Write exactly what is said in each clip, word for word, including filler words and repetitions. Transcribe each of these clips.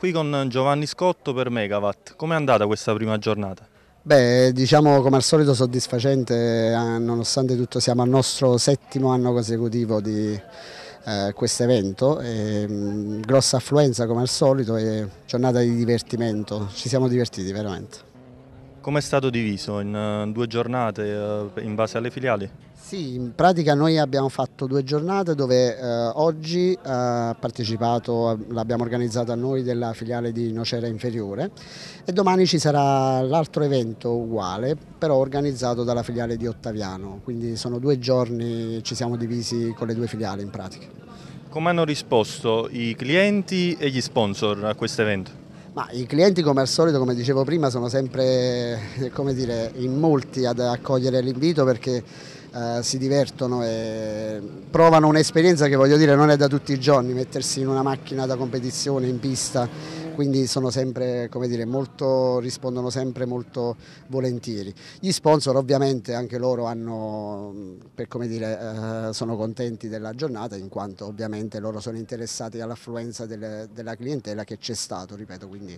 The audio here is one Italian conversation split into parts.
qui con Giovanni Scotto per Megawatt. Com'è andata questa prima giornata? Beh, diciamo come al solito soddisfacente, eh, nonostante tutto siamo al nostro settimo anno consecutivo di eh, questo evento, e, mh, grossa affluenza come al solito e giornata di divertimento, ci siamo divertiti veramente. Com'è stato diviso in eh, due giornate eh, in base alle filiali? Sì, in pratica noi abbiamo fatto due giornate dove eh, oggi ha partecipato, l'abbiamo organizzata noi della filiale di Nocera Inferiore e domani ci sarà l'altro evento uguale, però organizzato dalla filiale di Ottaviano, quindi sono due giorni, ci siamo divisi con le due filiali in pratica. Come hanno risposto i clienti e gli sponsor a questo evento? Ma i clienti come al solito, come dicevo prima, sono sempre come dire, in molti ad accogliere l'invito perché eh, si divertono e provano un'esperienza che voglio dire non è da tutti i giorni, mettersi in una macchina da competizione in pista, quindi sono sempre, come dire, molto, rispondono sempre molto volentieri. Gli sponsor ovviamente anche loro hanno, per come dire, eh, sono contenti della giornata in quanto ovviamente loro sono interessati all'affluenza delle, della clientela che c'è stato, ripeto, quindi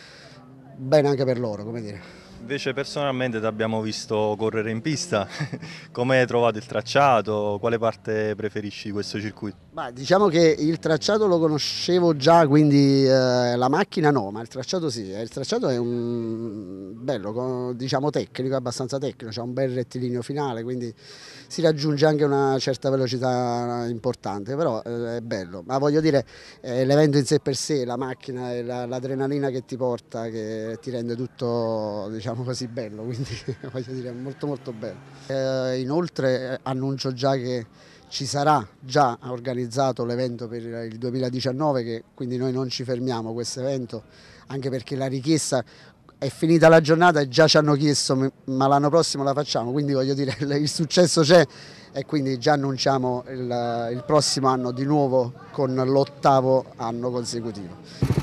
bene anche per loro, come dire. Invece personalmente ti abbiamo visto correre in pista, come hai trovato il tracciato, quale parte preferisci di questo circuito? Bah, diciamo che il tracciato lo conoscevo già, quindi eh, la macchina no, ma il tracciato sì, il tracciato è un bello, diciamo tecnico, abbastanza tecnico, c'è un bel rettilineo finale, quindi si raggiunge anche una certa velocità importante, però eh, è bello, ma voglio dire eh, l'evento in sé per sé, la macchina e la, l'adrenalina che ti porta, che ti rende tutto, diciamo così, bello, quindi voglio dire è molto molto bello. Eh, inoltre eh, annuncio già che ci sarà già organizzato l'evento per il duemiladiciannove, che quindi noi non ci fermiamo questo evento, anche perché la richiesta è finita la giornata e già ci hanno chiesto ma l'anno prossimo la facciamo, quindi voglio dire il successo c'è e quindi già annunciamo il, il prossimo anno di nuovo con l'ottavo anno consecutivo.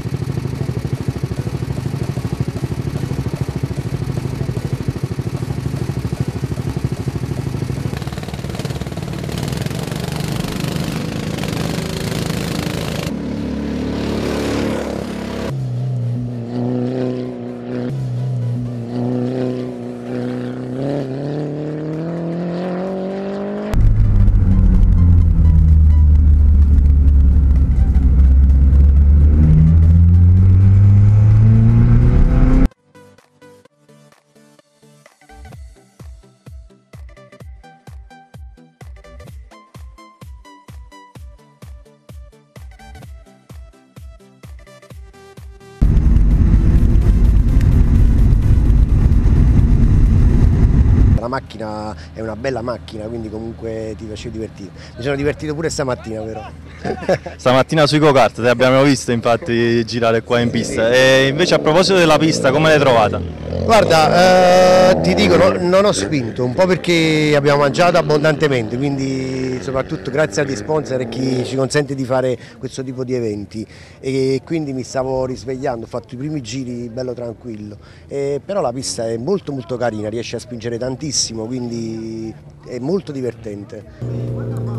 La macchina è una bella macchina, quindi comunque ti piace divertire. Mi sono divertito pure stamattina però. Stamattina sui go-kart ti abbiamo visto infatti girare qua in pista. E invece a proposito della pista, come l'hai trovata? Guarda, eh, ti dico, no, non ho spinto, un po' perché abbiamo mangiato abbondantemente, quindi soprattutto grazie agli sponsor e chi ci consente di fare questo tipo di eventi, e quindi mi stavo risvegliando, ho fatto i primi giri bello tranquillo, e però la pista è molto molto carina, riesce a spingere tantissimo, quindi è molto divertente.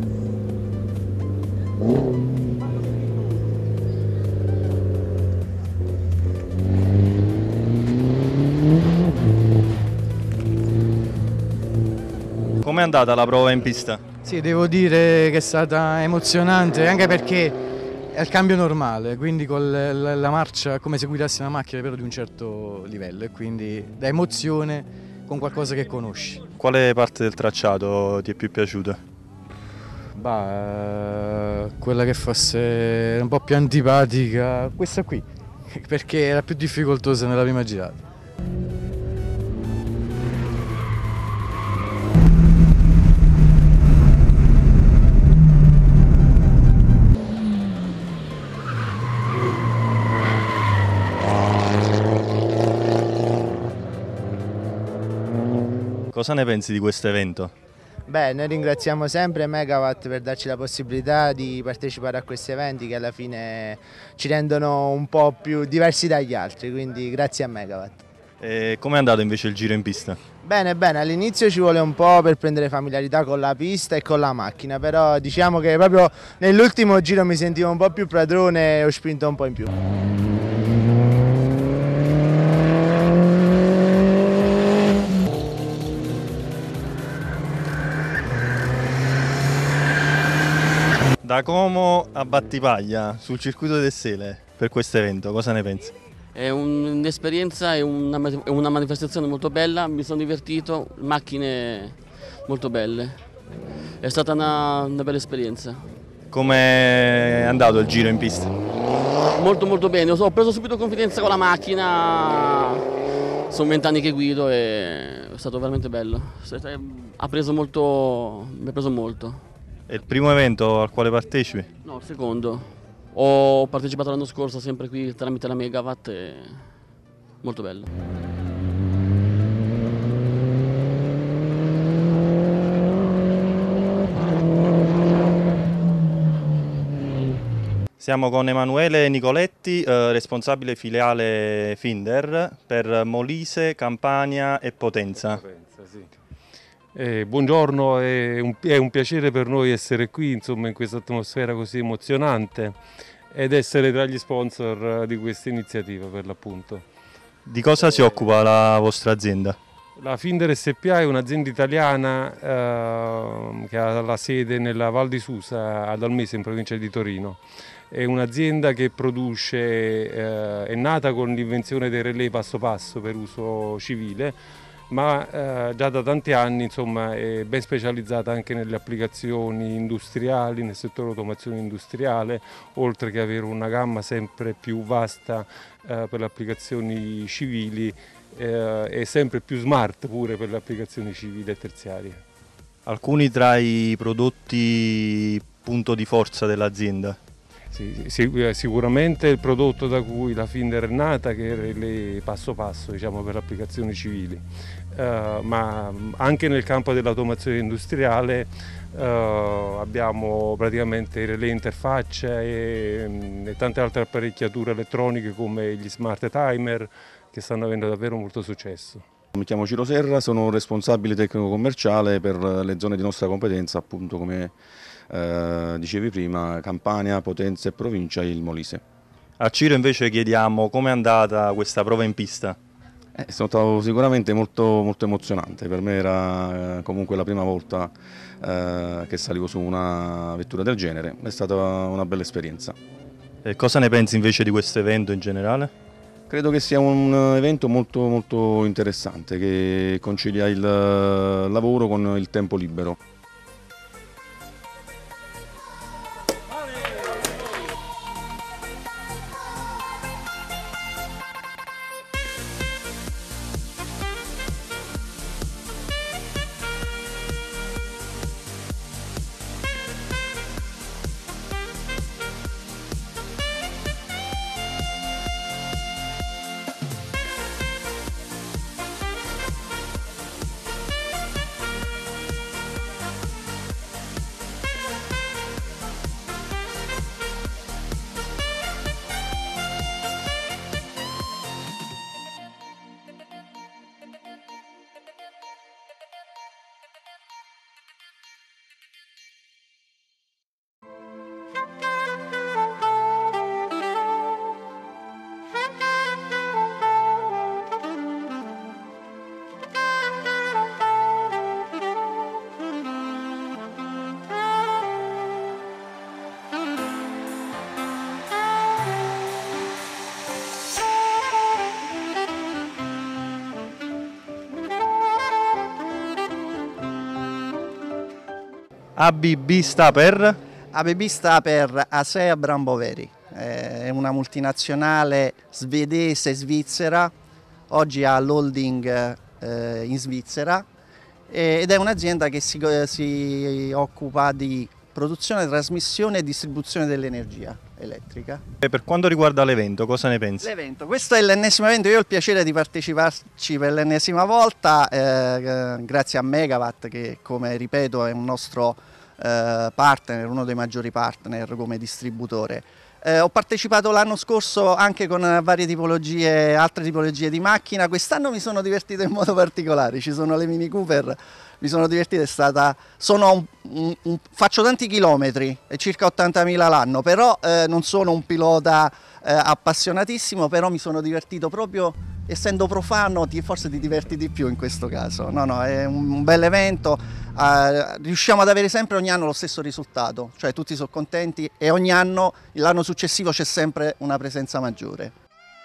Com'è andata la prova in pista? Sì, devo dire che è stata emozionante anche perché è il cambio normale, quindi con la, la marcia è come se guidassi una macchina però di un certo livello e quindi da emozione con qualcosa che conosci. Quale parte del tracciato ti è più piaciuta? Bah, quella che fosse un po' più antipatica, questa qui, perché era più difficoltosa nella prima girata. Cosa ne pensi di questo evento? Beh, noi ringraziamo sempre Megawatt per darci la possibilità di partecipare a questi eventi che alla fine ci rendono un po' più diversi dagli altri, quindi grazie a Megawatt. E com'è andato invece il giro in pista? Bene, bene, all'inizio ci vuole un po' per prendere familiarità con la pista e con la macchina, però diciamo che proprio nell'ultimo giro mi sentivo un po' più padrone e ho spinto un po' in più. Da Como a Battipaglia sul circuito del Sele per questo evento, cosa ne pensi? È un'esperienza e una, una manifestazione molto bella, mi sono divertito, macchine molto belle, è stata una, una bella esperienza. Come è andato il giro in pista? Molto molto bene, ho preso subito confidenza con la macchina, sono vent'anni che guido e è stato veramente bello, ha preso molto, mi ha preso molto. È il primo evento al quale partecipi? No, il secondo. Ho partecipato l'anno scorso sempre qui tramite la Megawatt e molto bello. Siamo con Emanuele Nicoletti, eh, responsabile filiale Finder per Molise, Campania e Potenza. Sì. Eh, buongiorno, è un, è un piacere per noi essere qui, insomma, in questa atmosfera così emozionante ed essere tra gli sponsor di questa iniziativa per l'appunto. Di cosa si occupa la vostra azienda? La Finder S P A è un'azienda italiana eh, che ha la sede nella Val di Susa ad Almese in provincia di Torino. È un'azienda che produce, eh, è nata con l'invenzione dei relè passo passo per uso civile, ma eh, già da tanti anni insomma, è ben specializzata anche nelle applicazioni industriali, nel settore automazione industriale, oltre che avere una gamma sempre più vasta eh, per le applicazioni civili eh, e sempre più smart pure per le applicazioni civili e terziarie. Alcuni tra i prodotti punto di forza dell'azienda? Sì, sicuramente il prodotto da cui la Finder è nata, che è il passo passo, diciamo, per le applicazioni civili, uh, ma anche nel campo dell'automazione industriale uh, abbiamo praticamente le interfacce e, e tante altre apparecchiature elettroniche come gli smart timer che stanno avendo davvero molto successo. Mi chiamo Ciro Serra, sono responsabile tecnico commerciale per le zone di nostra competenza, appunto come eh, dicevi prima, Campania, Potenza e provincia e il Molise. A Ciro invece chiediamo com'è andata questa prova in pista. È stato sicuramente molto, molto emozionante, per me era eh, comunque la prima volta eh, che salivo su una vettura del genere, è stata una bella esperienza. E cosa ne pensi invece di questo evento in generale? Credo che sia un evento molto, molto interessante che concilia il lavoro con il tempo libero. A B B sta per? A B B sta per Asea Bramboveri, è una multinazionale svedese svizzera, oggi ha l'holding eh, in Svizzera ed è un'azienda che si, si occupa di produzione, trasmissione e distribuzione dell'energia elettrica. E per quanto riguarda l'evento, cosa ne pensi? L'evento, questo è l'ennesimo evento, io ho il piacere di parteciparci per l'ennesima volta, eh, grazie a Megawatt che, come ripeto, è un nostro eh, partner, uno dei maggiori partner come distributore. Eh, ho partecipato l'anno scorso anche con varie tipologie, altre tipologie di macchina. Quest'anno mi sono divertito in modo particolare, ci sono le Mini Cooper, mi sono divertito, è stata, sono un, un, un, faccio tanti chilometri, circa ottantamila l'anno, però eh, non sono un pilota eh, appassionatissimo, però mi sono divertito proprio, essendo profano ti, forse ti diverti di più in questo caso. No, no, è un, un bel evento, eh, riusciamo ad avere sempre ogni anno lo stesso risultato, cioè tutti sono contenti e ogni anno, l'anno successivo c'è sempre una presenza maggiore.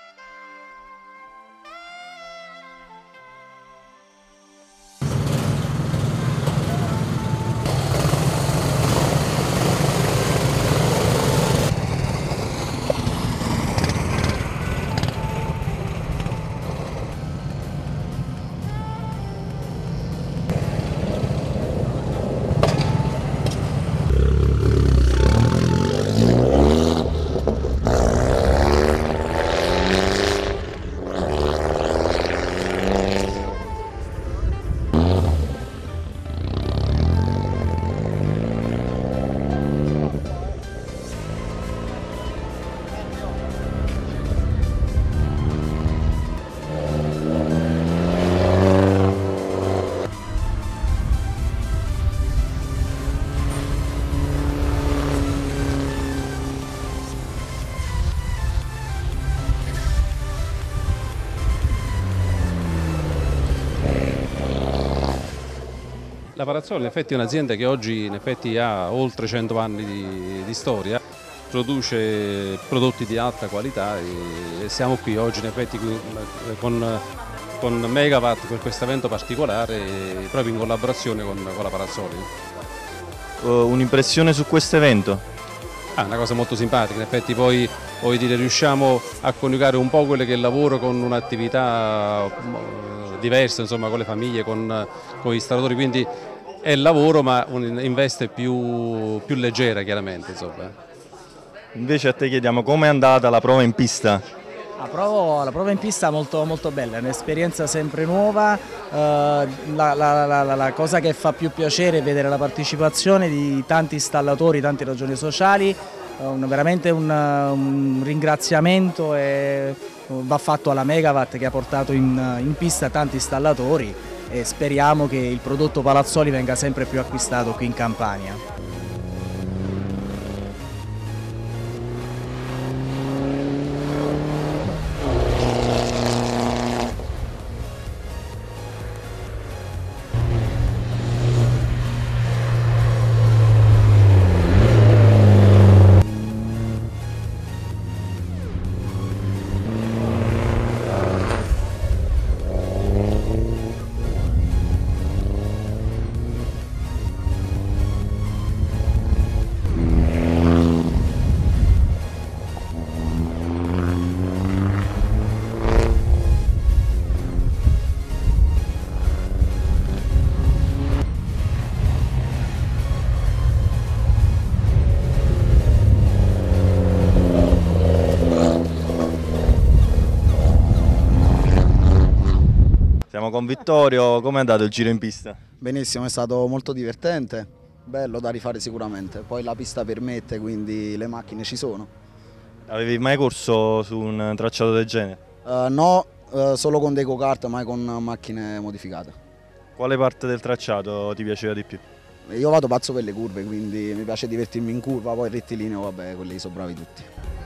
La Palazzolo in effetti è un'azienda che oggi in effetti ha oltre cento anni di, di storia, produce prodotti di alta qualità e siamo qui oggi in effetti con, con Megawatt per questo evento particolare proprio in collaborazione con, con la Palazzoli. Uh, Un'impressione su questo evento? Ah, una cosa molto simpatica, in effetti poi voglio dire, riusciamo a coniugare un po' quello che è il lavoro con un'attività diversa, insomma, con le famiglie, con, con gli installatori, quindi è il lavoro ma in veste più, più leggera chiaramente. Insomma. Invece a te chiediamo com'è andata la prova in pista? La prova, la prova in pista è molto, molto bella, è un'esperienza sempre nuova, eh, la, la, la, la, la cosa che fa più piacere è vedere la partecipazione di tanti installatori, tanti ragioni sociali, eh, un, veramente un, un ringraziamento e va fatto alla Megawatt che ha portato in, in pista tanti installatori e speriamo che il prodotto Palazzoli venga sempre più acquistato qui in Campania. Siamo con Vittorio, come è andato il giro in pista? Benissimo, è stato molto divertente, bello da rifare sicuramente, poi la pista permette, quindi le macchine ci sono. Avevi mai corso su un tracciato del genere? Uh, no, uh, solo con dei go-kart, mai con macchine modificate. Quale parte del tracciato ti piaceva di più? Io vado pazzo per le curve, quindi mi piace divertirmi in curva, poi il rettilineo, vabbè, quelli sono bravi tutti.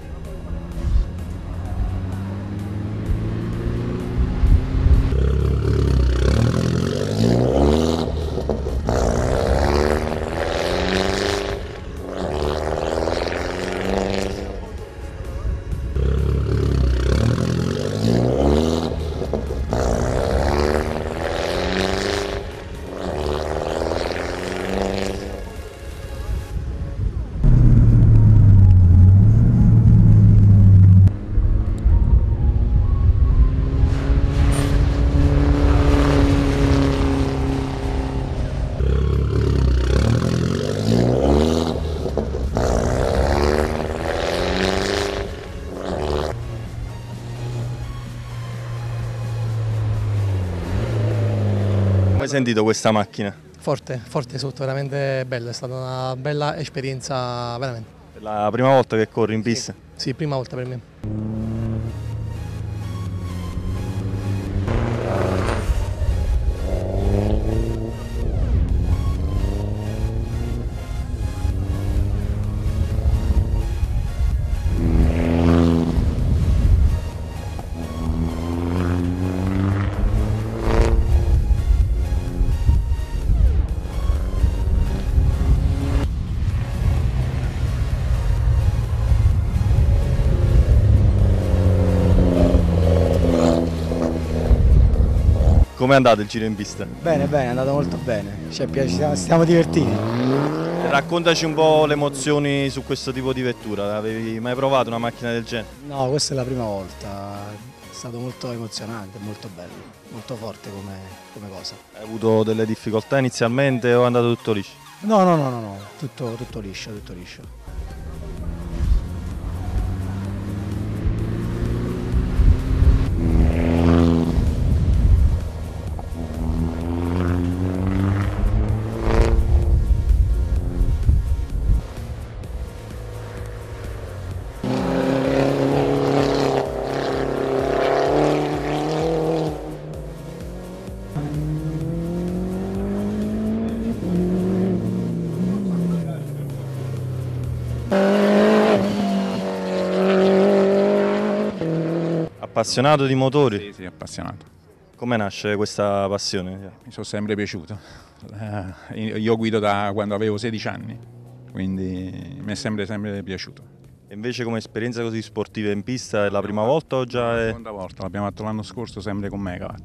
Come hai sentito questa macchina? Forte, forte sotto, veramente bella, è stata una bella esperienza veramente. È la prima volta che corri in pista? Sì. Sì, prima volta per me. Com'è andato il giro in pista? Bene, bene, è andato molto bene, ci è piaciuto, stiamo divertiti. Raccontaci un po' le emozioni su questo tipo di vettura, avevi mai provato una macchina del genere? No, questa è la prima volta, è stato molto emozionante, molto bello, molto forte come, come cosa. Hai avuto delle difficoltà inizialmente o è andato tutto liscio? No, no, no, no, no. Tutto, tutto liscio, tutto liscio. Appassionato di motori? Sì, sì, appassionato. Come nasce questa passione? Mi sono sempre piaciuto. Eh, io guido da quando avevo sedici anni, quindi mi è sempre, sempre piaciuto. E invece come esperienza così sportiva in pista è la prima volta o già è... La seconda volta, l'abbiamo fatto l'anno scorso sempre con Megawatt.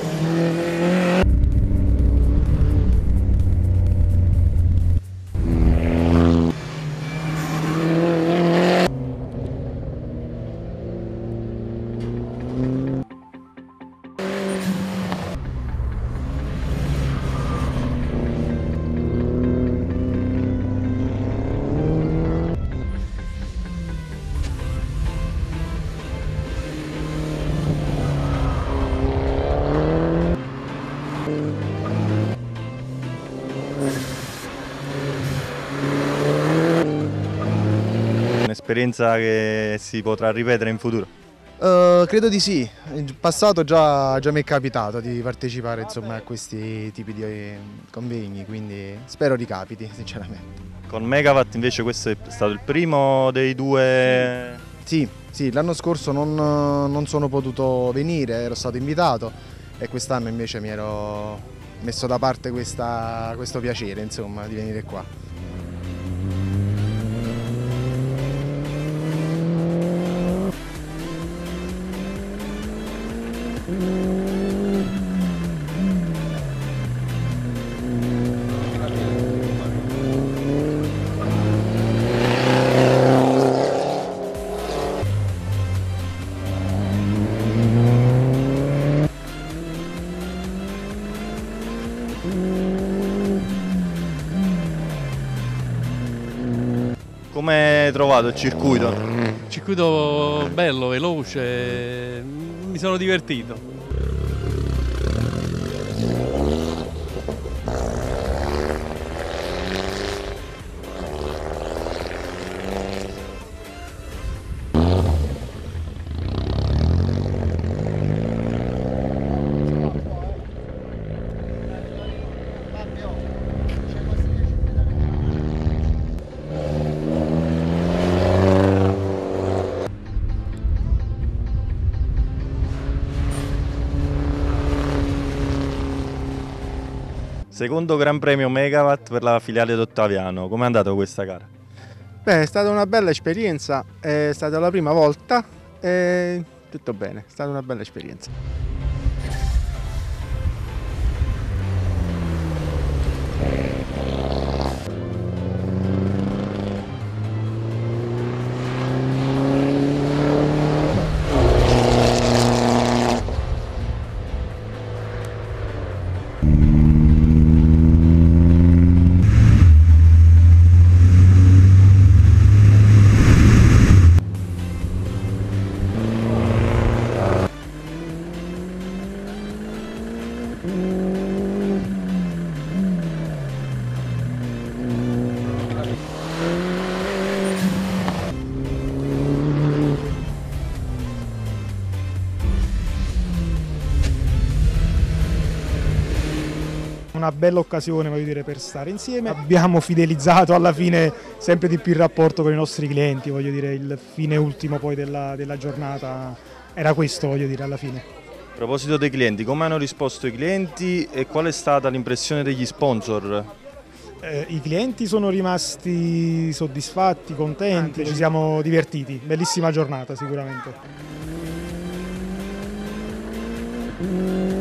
Un'esperienza che si potrà ripetere in futuro? Uh, credo di sì, in passato già, già mi è capitato di partecipare insomma, a questi tipi di convegni, quindi spero ricapiti sinceramente. Con Megawatt invece questo è stato il primo dei due? Sì, sì, l'anno scorso non, non sono potuto venire, ero stato invitato e quest'anno invece mi ero messo da parte questa, questo piacere insomma, di venire qua. Come hai trovato il circuito? Circuito bello, veloce, mi sono divertito. Secondo Gran Premio Megawatt per la filiale d'Ottaviano, com'è andata questa gara? Beh, è stata una bella esperienza, è stata la prima volta e tutto bene, è stata una bella esperienza. una bella occasione, voglio dire, per stare insieme. Abbiamo fidelizzato alla fine sempre di più il rapporto con i nostri clienti, voglio dire, il fine ultimo poi della, della giornata era questo, voglio dire, alla fine. A proposito dei clienti, come hanno risposto i clienti e qual è stata l'impressione degli sponsor? Eh, I clienti sono rimasti soddisfatti, contenti, ci siamo divertiti, bellissima giornata sicuramente.